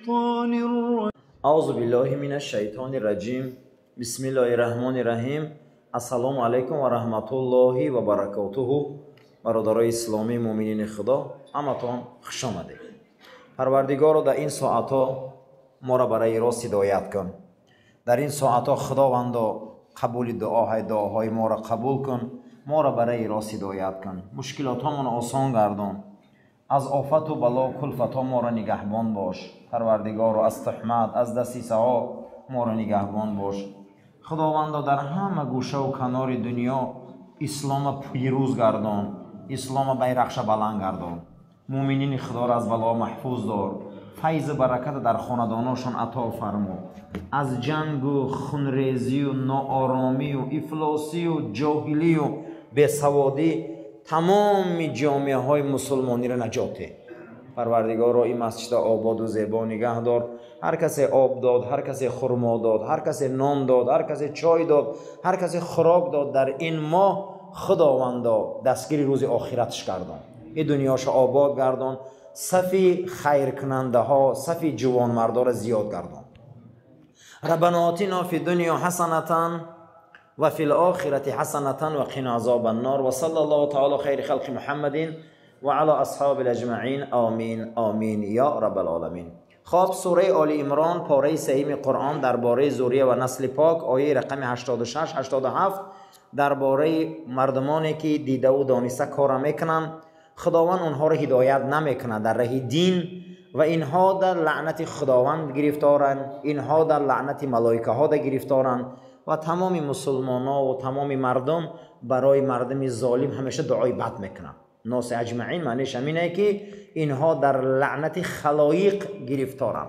الشيطان الرجيم. اعوذ بالله من الشیطان الرجیم. بسم الله الرحمن الرحیم. السلام علیکم و رحمت الله و برکاته. برادرای اسلامی مؤمنین خدا، همتون خوش آمدید. پروردگار در این ساعت‌ها ما را برای راست هدایت کن. در این ساعت‌ها خداوندا قبول دعاهای ما را قبول کن. ما را برای راست هدایت کن. مشکلاتمون آسان گردان. از آفت و بلا و کلفت ها ما را نگهبان باش. پروردگار از تهمت، از دسیسه ها ما را نگهبان باش. خداوندا در همه گوشه و کنار دنیا اسلام پیروز گردان. اسلام بیرخش بلند گردان. مؤمنین خدا را از بلا محفوظ دار. فیض برکت در خاندانشان عطا فرما. از جنگ و خونریزی و ناآرامی و افلاسی و جاهلی و بیسوادی تمام جامعه های مسلمانی را نجاته. پروردگار را این مسجد آباد و زیبا نگه دار. هر کسی آب داد، هر کسی خرما داد، هر کسی نان داد، هر کسی چای داد، هر کسی خوراک داد در این ماه، خداوندا دستگیری روز آخرتش گردان. این دنیاش آباد گردان. صفی خیر کننده ها، صفی جوان مردا را زیاد گردان. ربنا آتنا فی الدنیا حسنة و فی الآخرة حسنة و قنا عذاب النار. و صلی الله تعالی خیر خلق محمد و علی اصحاب اجمعین. آمین آمین یا رب العالمین. خب، سوره آل عمران پاره سهیم قرآن درباره ذریه و نسل پاک، آیه رقم 86 87 درباره مردمانی که دیده و دانسته کار میکنن، خداوند اونها را هدایت نمیکنه در راه دین و اینها در لعنت خداوند گرفتارن، اینها در لعنت ملائکه ها گرفتارن و تمام مسلمان ها و تمام مردم برای مردم ظالم همیشه دعای بد میکنن. ناس اجمعین معنیش همینه که اینها در لعنت خلایق گرفتارن.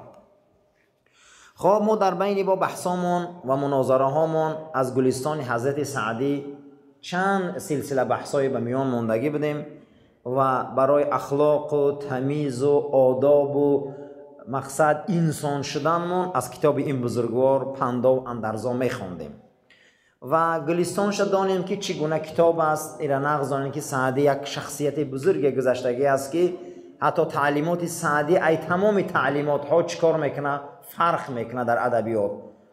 خب، ما در بین با بحثامون و مناظره هامون از گلستان حضرت سعدی چند سلسله بحثای به میان موندگی بدیم و برای اخلاق و تمیز و آداب و مقصد انسان شدنمون از کتاب این بزرگوار پندا و اندرزا میخوندیم و گلستانش دانیم که چگونه کتاب است. ایرا نغزانیم که سعدی یک شخصیت بزرگ گذشتگی است که حتی تعلیمات سعدی ای تمام تعلیمات ها چکار میکنه؟ فرق میکنه در ادبیات.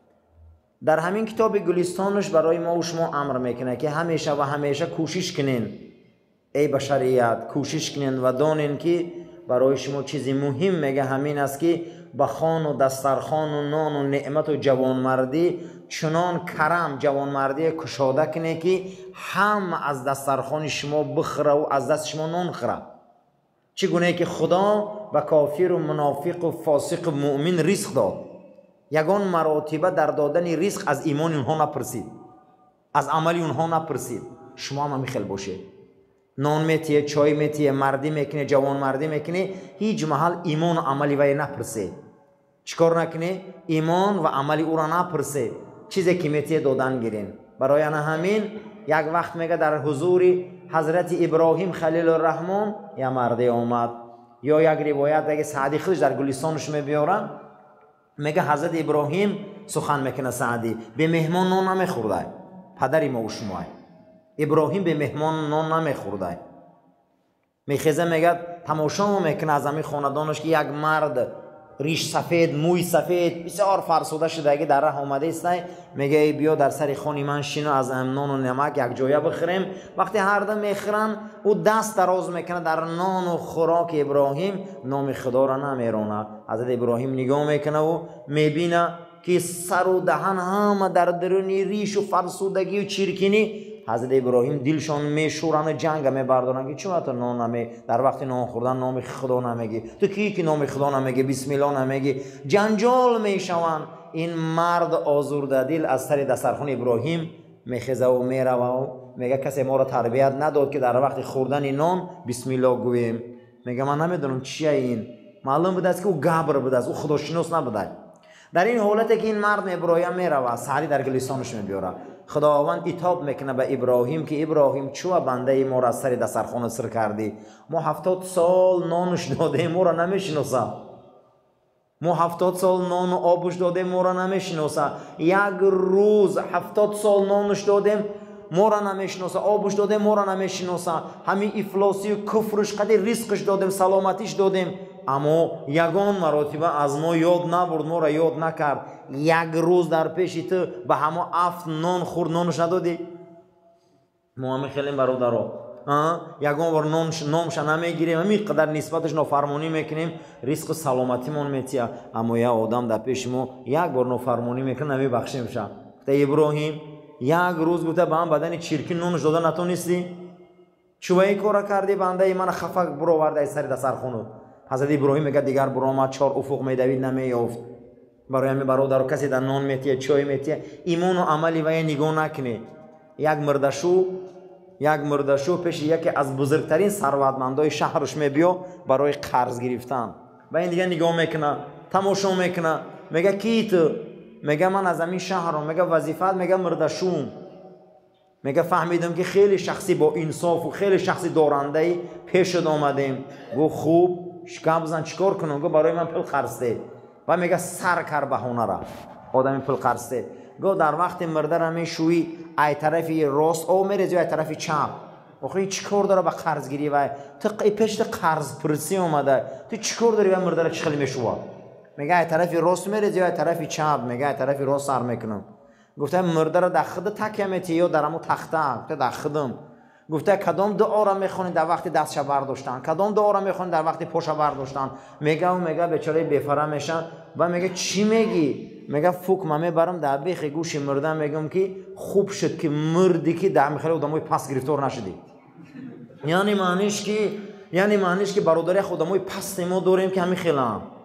در همین کتاب گلستانش برای ما و شما امر میکنه که همیشه و همیشه کوشش کنین ای بشریت، کوشش کنین و دانین که برای شما چیزی مهم میگه همین است که بخوان و دسترخوان و نان و نعمت و جوانمردی چنان کرم جوانمردی کشاده کنه که هم از دسترخوان شما بخره و از دست شما نان خره. چگونه که خدا و کافر و منافق و فاسق و مؤمن رزق داد، یگان مراتبه در دادن رزق از ایمان اونها نپرسید، از عمل اونها نپرسید. شما هم میخل باشه، نان میتیه، چای میتیه، مردی میکنه، جوان مردی میکنه، هیچ محل ایمان و عملی وی نپرسه. چکار نکنه؟ ایمان و عملی او را نپرسه، چیزی که میتیه دادن گیرین. برای همین یک وقت میگه در حضور حضرت ابراهیم خلیل الرحمن یا مردی آمد، یا یک روایت اگه سعدی خودش در گلستانش میبیاره میگه حضرت ابراهیم سخن میکنه سعدی به مهمان نان نمیخورده. پدری ما و شما ابراهیم به مهمان نان نمیخورده. میخیزه میگه تماشا میکنه از همین خاندانش که یک مرد ریش سفید، موی سفید، بسیار فرسوده شده اگه در راه آمده است، میگه ای بیا در سر خانی من شینو از نان و نمک یک جایه بخوریم. وقتی هر دو میخورن او دست دراز میکنه در نان و خوراک ابراهیم، نام خدا را نمیرونه. حضرت ابراهیم نگاه میکنه و میبینه که سر و دهن همه در درونی ریش و فرسودگی و چیرکینی. حضرت ابراهیم دلشان میشورن، جنگ میبردارن که چرا تو نان نمی در وقت نان خوردن نام خدا نمیگی؟ تو کی نام خدا نمیگی؟ بسم الله نمیگی؟ جنجال میشون. این مرد آزرده دل از سر دسترخوان ابراهیم میخزه و میره و میگه کسی ما را تربیت نداد که در وقت خوردن نان بسم الله گوییم. میگه من نمیدونم چیه این. معلوم بوده است که او گبر بوده است، او خداشناس نبوده. در این حالت که این مرد ابراهیم میره و سعدی در گلستانش میبیاره، خداوند عتاب میکنه به ابراهیم که ابراهیم چوه بنده ما را از سر دسترخوان سر کردی؟ ما 70 سال نانش دادیم ما را نمیشناسه، ما 70 سال نان و آبش دادیم ما را نمیشناسه. یک روز 70 سال نانش دادیم ما را نمیشناسه، آبش دادیم ما را نمیشناسه. همین افلاسی و کفرش قدر رزقش دادیم، سلامتیش دادیم، اما یگان مراتبه از ما یاد نبرد، ما را یاد نکرد. یک روز در پیش تو به همه افت نان خورد، نانش ندادی؟ ما همه خیلی برادرها یگان بار نامش نمیگیریم، همین قدر نسبتش نافرمانی میکنیم، رزق سلامتیمون میتیه. اما یا آدم در پیش ما یک بار نافرمانی میکنه نمیبخشیم شه. گفته ابراهیم یک روز گفته به هم بدن چرکی نانش داده نتونستی؟ چوه ای کارا کردی بنده من خفق برو ورده سر در سر خونو. حضرت ابراهیم میگه دیگر برو ما چهار افق میدوید نمیافت. برای همین برادر کسی در نان میتیه چای میتیه ایمان و عملی و نگاه نکنه. یک مردشو پیش یکی از بزرگترین ثروتمندای شهرش میبیا برای قرض گرفتن و این دیگه نگاه میکنه، تماشا میکنه، میگه کی تو؟ میگه من از همین شهرم. میگه وظیفت؟ میگه مردشوم. میگه فهمیدم که خیلی شخصی با انصاف و خیلی شخصی دارنده پیشت آمدیم. گو خوب شکم بزن چیکار کنم؟ گو برای من پول خرسته. و میگه سر کر بهونه را آدم پول خرسته. گو در وقت مرده را میشوی ای طرفی راست او میرزی ای طرفی چپ. آخه چیکار داره با قرضگیری و تو پیش قرض پرسی اومده، تو چیکار داری و مرده را چخلی میشوه؟ میگه ای طرفی راست میرزی ای طرفی چپ. میگه ای طرفی راست سر میکنم. گفته مرده را در خود تکیه میتی یا در همون تخته؟ گفته در خودم. گفته کدام دعا را میخونی در وقت دستش برداشتن؟ کدام دعا را میخونی در وقت پاش برداشتن؟ میگه بیچاره بیفره میشه و میگه چی میگی؟ میگه فوک من میبرم در بیخ گوش مرده میگم که خوب شد که مردی که در مخاله آدمای پس گرفتار نشدی. یعنی معنیش که برادری خودمای پس ما داریم که همین خیلی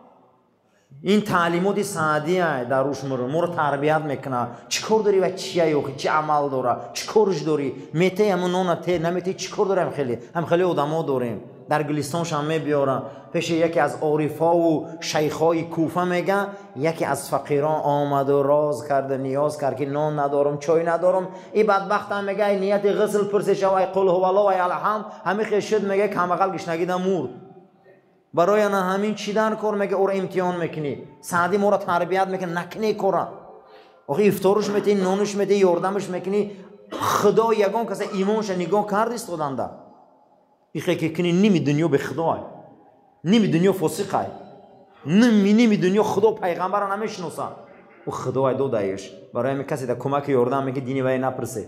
این تعلیمات سعدیه در روش ما رو تربیت میکنه. چیکار داری و چیه و چی عمل داره؟ چیکارش داری؟ میته همون نون ته نمیته چیکار داره؟ هم خیلی آدما داریم. در گلستانش هم میبیارن پیش یکی از عارفا و شیخای کوفه میگه یکی از فقیران آمد و راز کرد نیاز کرد که نان ندارم چای ندارم. این بدبخت هم میگه نیت غسل پرسش و ای قل هو الله و ای الحمد همین خشد میگه کماقل گشنگیدم مرد. برای نه همین چی در کار میگه او را امتحان میکنی. سعدی ما را تربیت میکنه نکنی کارا. آخه افطارش میتی، نانش میتی، یاردمش میکنی. خدا یگان کسی ایمانش نگاه کردی استودنده ایخه که کنی نیمی دنیا به خدای، نیمی دنیا فاسقه، نیمی دنیا خدا پیغمبر را نمیشناسه و خدای دو دایش. برای همین کسی در کمک یاردم میگه دینی وای نپرسه.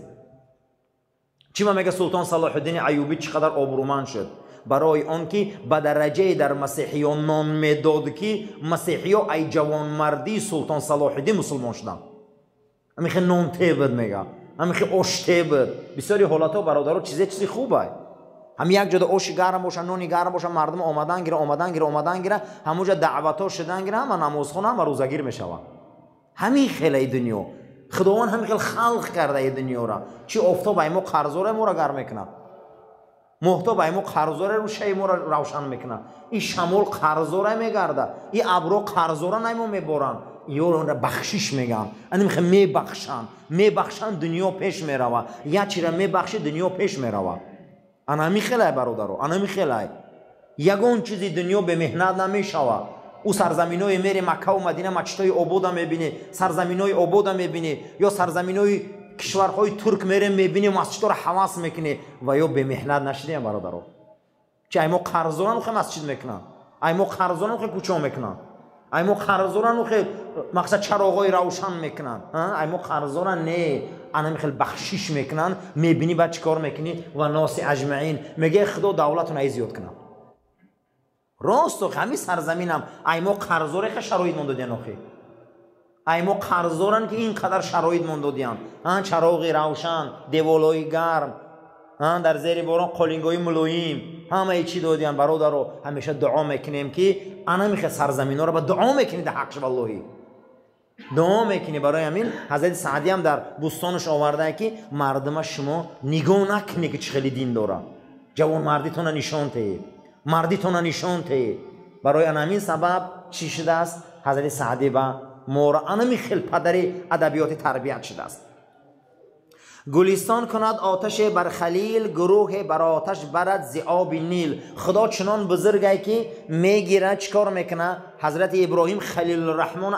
چی ما میگه سلطان صلاح الدین ایوبی چقدر آبرومند شد؟ برای آنکه به درجه در مسیحیان نام میداد که مسیحیا ای جوان مردی سلطان صلاح الدین مسلمان شدن. همیشه نان تیبد میگه، همیشه آش تیبد. بسیاری حالتا برادرها چیزی خوبه. هم یک جا آش گرم باشه، نانی گرم باشه، مردم آمدن گیره همونجا دعوتا شدن گیره هم نماز خونه هم روزگیر میشوه. همین خیلی دنیا خداوند همین خیلی خلق کرده ای دنیا را. چی آفتاب ایمو قرضاره ما را گرم میکنه، محتاب ایمو قرضاره رو شی ما را روشن میکنه. این شمال قرضاره میگرده، این ابرو قرضاره نیمو میبرن. اون را بخشش میگن. میخه میبخشن دنیا پیش میروه. یا چی را میبخشی دنیا پیش میروه. انا میخلای برادرو، انا میخلای یگان چیزی دنیا به مهنت نمیشوه. او سرزمینای میری مکه و مدینه مچتای آباد میبینی، سرزمینای آباد میبینی، یا سرزمینای کشورهای ترک میری میبینی مسجد رو حواس میکنی و یا به مهنت نشدی برادرو. چه ایمو قرضوران خو مسجد میکنن، ایمو قرضوران خو کوچه میکنن، ایمو قرضوران خو مقصد چراغای روشن میکنن. ایمو قرضوران نه، انا میخل بخشش میکنن. میبینی بعد چیکار میکنی؟ و ناس اجمعین میگه خدا دولتون ای زیاد کنه. راست و همین سرزمینم ایمو قرضوره که شرایط من دادین آخه. ایمو قرضورن که اینقدر شرایط من دادین. چراغی روشن، دیوالای گرم، در زیر باران قالینگای ملایم، همه چی دادین برادرو. همیشه دعا میکنیم که انا میخه سرزمینا رو با دعا میکنی در حق والله. دعا میکنی. برای همین حضرت سعدی هم در بستانش آورده که مردم شما نگاه نکنی که چه خیلی دین داره. جوان مردیتون نشان ته، مردیتون نشان ته. برای همین سبب چی شده است؟ حضرت سعدی و مورا انمی خیل پدر ادبیات تربیت شده است. گلستان کند آتش بر خلیل، گروه بر آتش برد ز آب نیل. خدا چنان بزرگه که میگیره چیکار میکنه؟ حضرت ابراهیم خلیل الرحمن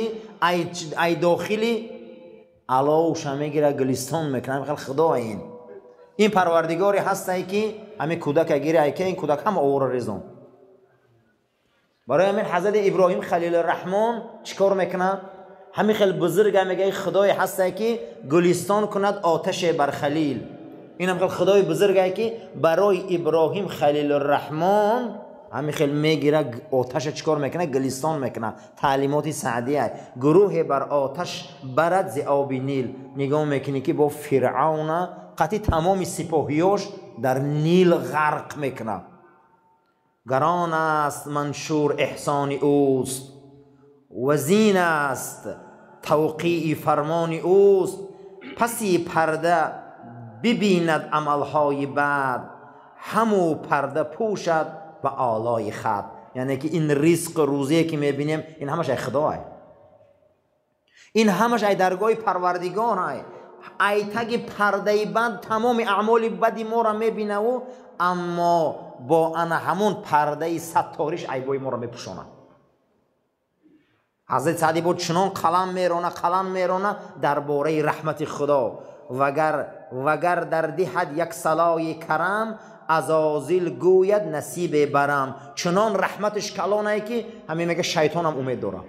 ای داخلی علاوش میگیره گلستان میکنه. میگه خدا این پروردگاری هسته که همین کودک گیره ای که این کودک هم اور ریزون. برای همین حضرت ابراهیم خلیل الرحمن چیکار میکنه؟ همین خیلی بزرگ میگه خدای هسته که گلستان کند آتش بر خلیل. این هم خیلی خدای بزرگه که برای ابراهیم خلیل الرحمن همین خیلی میگیره آتش چیکار میکنه؟ گلستان میکنه. تعلیمات سعدیه گروه بر آتش برد ز آب نیل. نگاه میکنی که با فرعون قطعی تمام سپاهیاش در نیل غرق میکنه. گران است منشور احسان اوست و زین است توقیع فرمان اوست. پسی پرده ببیند عملهای بد همو پرده پوشد و آلای خط. یعنی که این رزق روزی که میبینیم این همش ای خداه، این همش ای درگاه پروردگار های. ای تگ پرده بد تمام اعمال بدی ما را میبینه و اما با انا همون پرده ستارش عیبای ما را میپوشانه. حضرت سعدی بود چنان قلم میرونه درباره رحمت خدا. وگر در دهد یک صلای کرم عزازیل گوید نصیب برم. چنان رحمتش کلانه که همین میگه شیطان هم امید داره.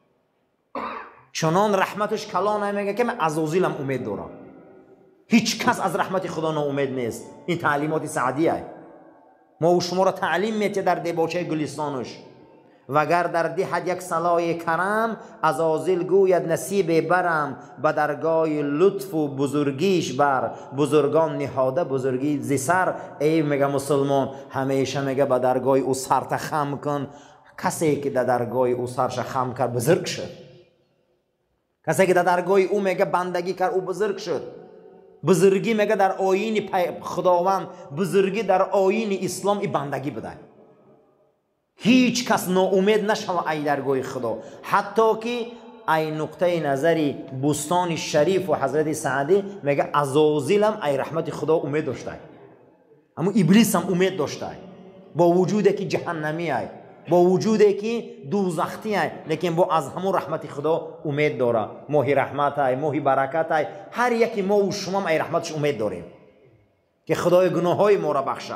چنان رحمتش کلانه میگه که من عزازیلم امید داره. هیچ کس از رحمت خدا ناامید نیست. این تعلیمات سعدیه. ما و شما را تعلیم میده در دباچه گلستانش. وگر در دهد یک صلای کرم عزازیل گوید نصیب برم. به درگاه لطف و بزرگیش بر بزرگان نهاده بزرگی ز سر. ای میگه مسلمان همیشه میگه به درگاه او سرت خم کن. کسی که در درگاه او سرش خم کرد بزرگ شد. کسی که در درگاه او میگه بندگی کرد او بزرگ شد. بزرگی میگه در آیین خداوند، بزرگی در آیین اسلام ای بندگی بده. هیچ کس ناامید نشوه ای درگاه خدا. حتی که ای نقطه نظری بستان شریف و حضرت سعدی میگه عزازیل هم ای رحمت خدا امید داشته، اما ابلیس هم امید داشته با وجودی که جهنمی ای، با وجودی که دوزختی ای، لیکن با از همون رحمت خدا امید داره. ماهی رحمت ای، ماهی برکت ای. هر یکی ما و شما ای رحمتش امید داریم که خدای گناه های ما را بخشه.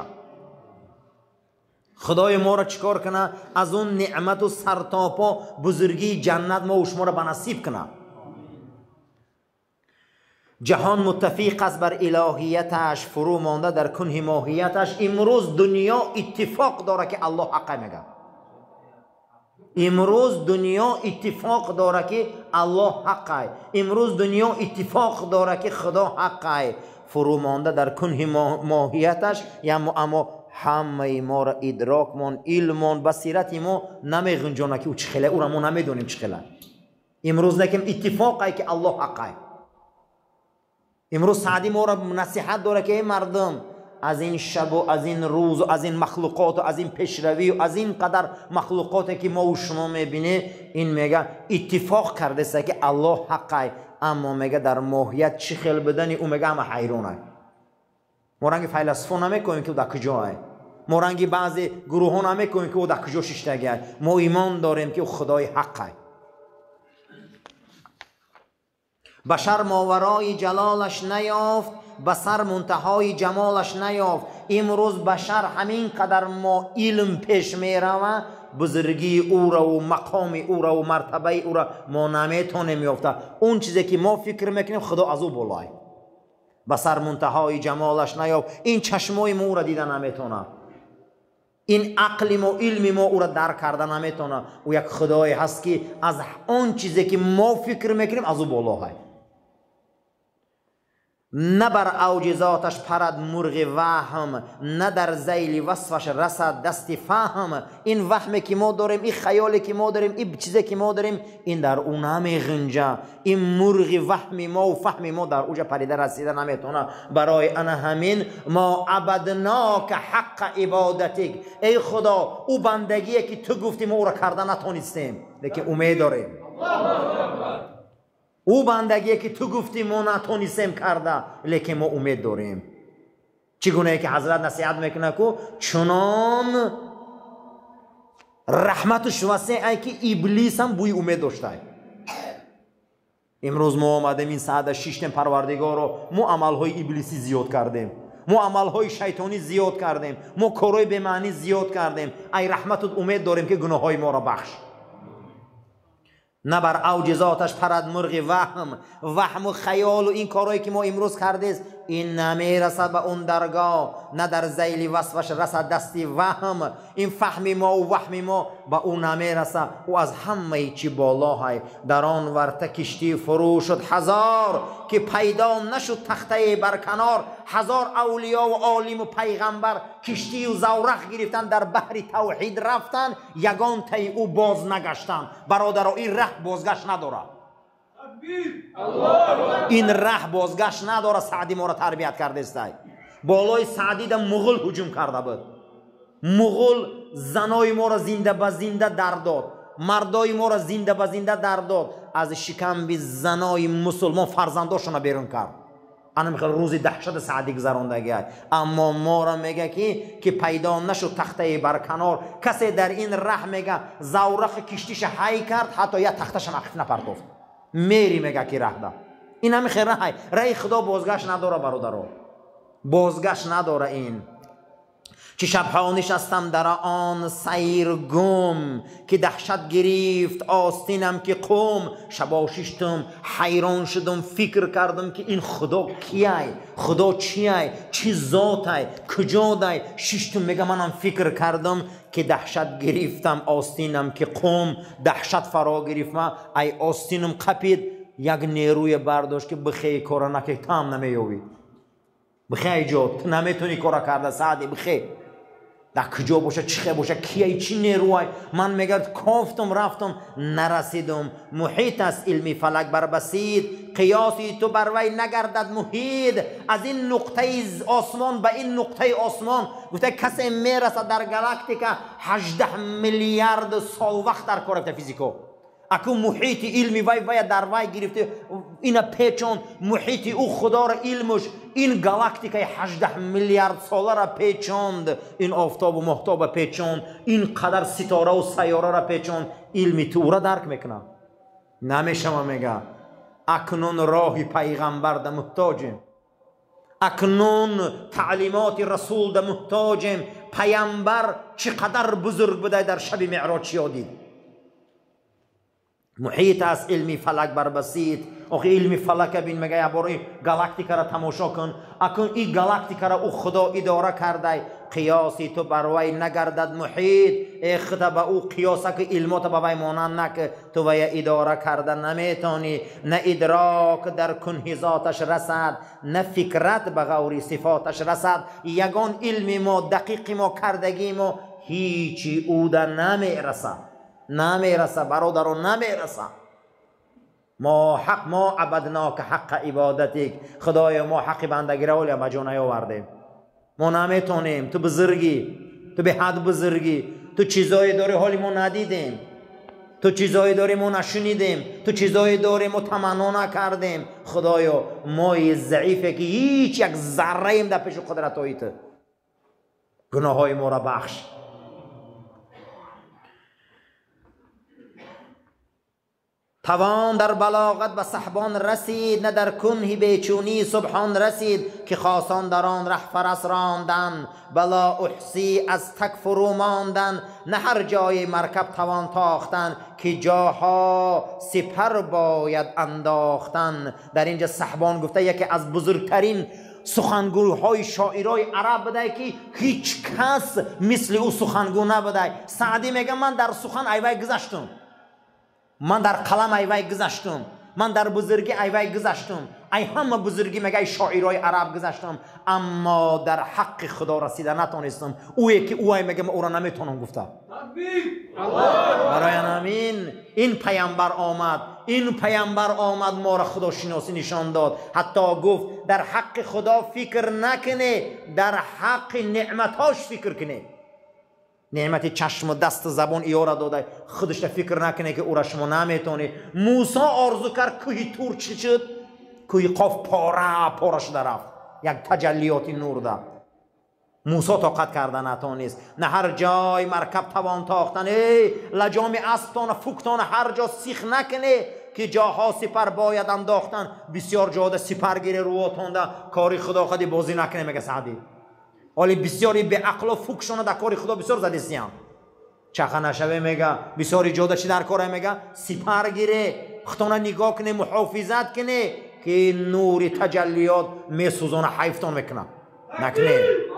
خدای ما را چیکار کنه؟ از اون نعمت و سرتاپا بزرگی جنت ما و شما را بنصیب کنه. جهان متفق است بر الهیتش، فرو مانده در کنه ماهیتش. امروز دنیا اتفاق داره که الله حق میگه. امروز دنیا اتفاق داره که الله حق. امروز دنیا اتفاق داره که خدا حق. فرو مانده در کنه ماهیتش. یعنی اما همه ما را ادراکمان، علمان، بصیرت ما نمیگنجانه که او چخله، او را ما نمیدونیم چخله. امروز لیکن اتفاقی که الله حقه. امروز سعدی ما را نصیحت داره که مردم از این شب و از این روز و از این مخلوقات و از این پیشروی و از این قدر مخلوقاتی که ما و شما میبینه، این میگه اتفاق کرده است که الله حقه، اما میگه در ماهیت چی خیل بدنی او میگه اما حیرانه. ما رنگ فیلسوفا نمیکنیم که او در کجاه. ما رنگ بعضی گروه ها نمیکنیم که او در کجا ششتگه. ما ایمان داریم که او خدای حقه. بشر ماورای جلالش نیافت، بسر منتهای جمالش نیافت. امروز بشر همین قدر ما علم پیش می روه، بزرگی او را و مقام او را و مرتبه او را ما نمیتونیم یافته. اون چیزی که ما فکر میکنیم خدا از او بالای. بسر منتهای جمالش نیافت. این چشمای ما او را دیده نمیتونه. این عقل ما، علم ما او را درک کرده نمیتونه. او یک خدای هست که از اون چیزی که ما فکر میکنیم از او بالاه. نه بر اوج ذاتش پرد مرغ وهم، نه در ذیل وصفش رسد دست فهم. این وهمی که ما داریم، این خیالی که ما داریم، این چیزی که ما داریم، این در اون نمیغنجه. این مرغ وهم ما و فهم ما در اوج پریده رسیده نمیتونه. برای انا همین ما عبدناک حق عبادتک. ای خدا او بندگیه که تو گفتی ما او را کرده نتونستیم، لیکن امید داریم. او بندگیه که تو گفتی ما نتونستیم کرده، لیکن ما امید داریم. چگونه که حضرت نصیحت میکنه که چنان رحمتش وسیعه که ابلیس هم بوی امید داشته. امروز ما آمدیم این ساعت 6 پروردگار رو ما عملهای ابلیسی زیاد کردیم. ما عملهای شیطانی زیاد کردیم، ما کارهای به معنی زیاد کردیم. ای رحمتت امید داریم که گناههای ما را بخش. نه بر اوج ذاتش پرد مرغ وهم و خیال و این کارهایی که ما امروز کردیم این نمیرسد به اون درگاه، نه در ذیل وصفش رسد دستی وهم. این فهم ما و وهم ما به اون نمیرسد. او از همه چی بالا های در آن ورته کشتی فرو شد هزار که پیدا نشد تخته بر کنار. هزار اولیا و عالم و پیغمبر کشتی و زورق گرفتن در بحر توحید رفتن، یگان تی او باز نگشتن. برادر این ره بازگشت نداره، این ره بازگشت نداره. سعدی ما را تربیت کرده است. بالای سعدی ده مغول هجوم کرده بود. مغول زنای ما را زنده به زنده در داد، مردای ما را زنده به زنده در داد. از شکم زنای مسلمان فرزنداشون بیرون کرد. انا میخواد روزی دهشت سعدی گذراندگی. اما ما را میگه که پیدا نشد تخته بر کنار. کسی در این ره میگه زورق کشتیش حی کرد، حتی یا تختش مخف نپرداخت. میری میگه که ره ده این همین خیر ره خدا بازگشت نداره برادرها، بازگشت نداره. این چه شبها نشستم در آن سیرگم که دهشت گرفت آستینم که قوم. شبا ششتم حیران شدم، فکر کردم که این خدا کیه، خدا چیه، چی ذاته، کجا ده. ششتم میگه منم فکر کردم که دهشت گرفتم آستینم که قوم. دهشت فرا گرفتم، ای آستینم قپید. یک نیروی برداشت که بخی کارا نکه تام نمیوی، بخی جو نمیتونی کارا کرده سعدی. بخی در کجا باشه، چه باشه، کیه، چی نیروی. من میگم کافتم رفتم نرسیدم. محیط است علمی فلک بر بسیط، قیاسی تو بر وی نگردد محیط. از این نقطه آسمان به این نقطه آسمان گفته کسی میرسه در گالاکتیکا 18 میلیارد سال وقت در کار فیزیکا. اكو محيط علمي وای در وای گرفته اینا پیچون محیط او خدا را علمش این گالاکتیکای 18 میلیارد ساله را پیچوند، این آفتاب و ماهتاب پیچوند، این قدر ستاره و سیاره را پیچوند. علمی تو را درک میکنه نمیشه. ما میگه اکنون راهی پیغمبر ده محتاجیم، اکنون تعلیمات رسول ده محتاجیم. پیامبر چقدر بزرگ بوده در شب معراج یادید. محیط است علمی فلک بر بسیط. آخه علمی فلک بین میگه برای گالاکتیکا را تماشا کن. اکنون این گالاکتیکا را او خدا اداره کرده. قیاسی تو بر وی نگردد محیط. اختا به او قیاسه که علمات به وی مانند نک تو وی اداره کرده نمیتونی. نه ادراک در کنه ذاتش رسد، نه فکرت به غور صفاتش رسد. یگان علم ما دقیق ما کردگی ما هیچی او در نمیرسد، نمیرسه برادران، نمیرسه. ما عبدناک حق عبادتک. خدای ما حق بندگی را ولی مجا نیاوردیم. ما نمیتونیم. تو بزرگی، تو به حد بزرگی، تو چیزایی داری حالی ما ندیدیم، تو چیزایی داری ما نشنیدیم، تو چیزایی داری ما تمنا نکردیم. خدایا ما ضعیفه که هیچ یک ذره ایم در پیش قدرت هایت. گناه های ما را بخش. توان در بلاغت به صحبان رسید، نه در کنهی بیچونی سبحان رسید. که خاصان در آن ره فرس راندن، بلا احسی از تک فرو ماندن. نه هر جای مرکب توان تاختن، که جاها سپر باید انداختن. در اینجا صحبان گفته یکی از بزرگترین سخنگوهای شاعرای عرب بوده که هیچ کس مثل او سخنگو نبوده. سعدی میگه من در سخن ایوای گذشتم، من در قلم ایوای گذشتم، من در بزرگی ایوای گذشتم، ای همه بزرگی میگه شاعرای عرب گذشتم، اما در حق خدا رسیده نتونستم. اویی که اوی میگه او را نمیتونم گفته. برای همین این پیامبر آمد، این پیامبر آمد ما را خدا شناسی نشان داد. حتی گفت در حق خدا فکر نکنه، در حق نعمتاش فکر کنه. نعمت چشم و دست و زبان ایو را داده، خودش فکر نکنه که او را شما نمیتونی. موسی آرزو کرد کوهی تور چی شد؟ کوهی قاف پاره شده رفت، یک تجلیات نور ده. موسی طاقت کرده نتونست. نه هر جای مرکب توان تاختن، لجام اسبتان فوکتان هر جا سیخ نکنه. که جاها سپر باید انداختن، بسیار جاده سپر گیره رو تونده کاری خدا خودی بازی نکنه میگه سعدی. ولی بسیاری به عقل و فوکشونه در کاری خدا بسیار زدیستیان. چخه نشوه میگه بسیاری جاده چی در کاره میگه سپر گیره خطانه نگاه کنه محافظت کنه که نور تجلیات میسوزانه حیفتان میکنه نکنه.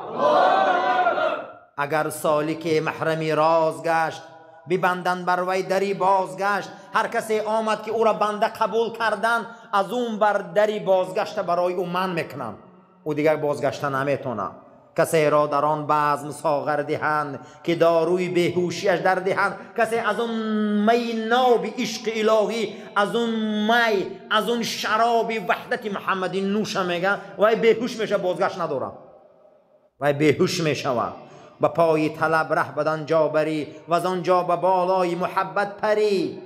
اگر سالک محرمی راز گشت ببندن بر وی دری بازگشت. هر کسی آمد که او را بنده قبول کردن از اون بر دری بازگشت برای او من میکنن، او دیگر بازگشتن نمیتونه. کسی را در آن بزم ساغر دهند که داروی بیهوشیش در دهند. کسی از اون می ناب عشق الهی، از اون می، از اون شراب وحدت محمدی نوش میگه و بیهوش میشه، بازگشت نداره و بیهوش میشه و به پای طلب ره بدن جا بری و از آنجا به بالای محبت پری.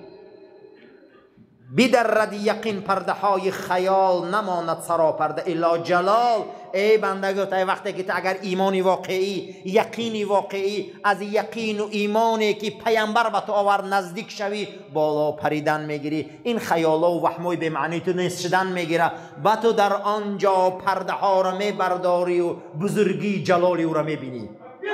بدرد یقین پرده های خیال نماند سرا پرده الا جلال. ای بندگی تا وقتی که اگر ایمانی واقعی، یقینی واقعی، از یقین و ایمانی که پیامبر به تو آورد نزدیک شوی، بالا پریدن میگیری. این خیالا و وهمای به معنی تو نیست شدن میگیره، با تو در آنجا پرده ها را میبرداری و بزرگی جلالی او را میبینی.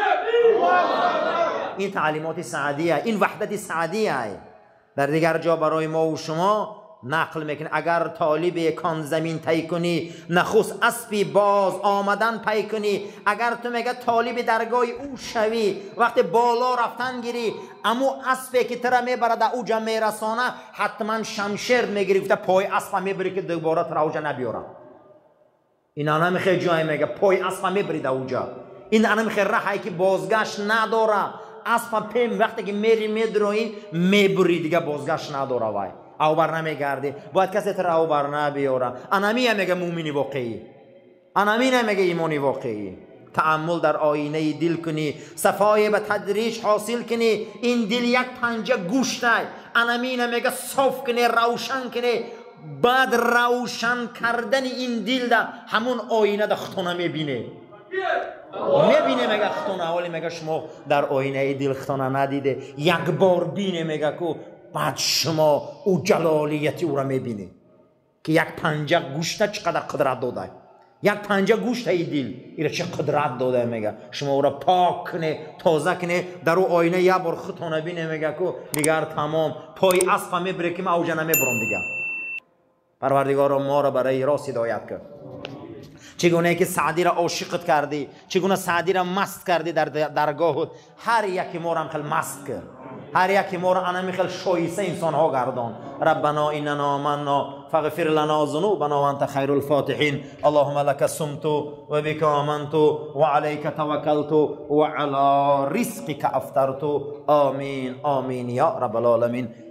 این تعلیمات سعدیه، این وحدت سعدیه. در دیگر جا برای ما و شما نقل میکنه اگر طالب کان زمین طی کنی، نخست اسبی باز آمدن پی کنی. اگر تو میگه طالب درگاه او شوی، وقتی بالا رفتن گیری، امو اسبی که ترا میبرد اوجا میرسانه، حتما شمشیر میگیری گفته پای اسب میبری که دوباره ترا اوجا نبیاره. این انا میخواه جای میگه پای اسب میبرید اوجا. این انا میخواه رهایی که بازگشت نداره. اسب پیم وقتی که میری میدروی میبری دیگه بازگشت نداره وای، او بر نمیگرده. باید کسی تر او بر نبیاره. انمی میگه مومنی واقعی، انمی نمیگه ایمانی واقعی. تأمل در آینه دل کنی، صفای به تدریج حاصل کنی. این دل یک پنجه گوشته، انمی نمیگه صاف کنی، روشن کنی. بعد روشن کردن این دل ده همون آینه ده خطانه میبینه، میبینه میگه خطانه. ولی میگه شما در آینه دل خطانه ندیده، یک بار بینه میگه که بعد شما او جلالیتی او را میبینی که یک پنجه گوشت چقدر قدرت داده. یک پنجه گوشت ای دل ایره چه قدرت داده. میگه شما او را پاک کنه، تازه کنه، در او آینه یک بار خطانه بینه میگه که دیگر تمام پای اسب میبره که ما اوجا نمیبرم دیگه. پروردگار ما را برای راست هدایت کرد. چگونه که سعدی را عاشقت کردی، چگونه سعدی را مست کردی در درگاهت. هر یکی ما را هم خیلی مست کرد، هر یکی ما را انمی خیلی شایسته انسان ها گردان. ربنا اننا آمنا فاغفر لنا ذنوبنا وانت خیر الفاتحین. اللهم لك صمت و بك آمنت و علیک توکلت و علی رزقك افطرت. آمین آمین یا رب العالمین.